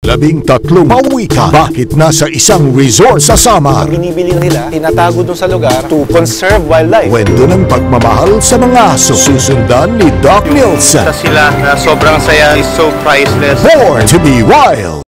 13 pawikan. Bakit nasa isang resort sa Samar? Binibili nila, tinatago dun sa lugar to conserve wildlife. Kwento ng pagmamahal sa mga aso. Susundan ni Doc Nielsen. Sa sila na sobrang saya is so priceless. Born to be wild.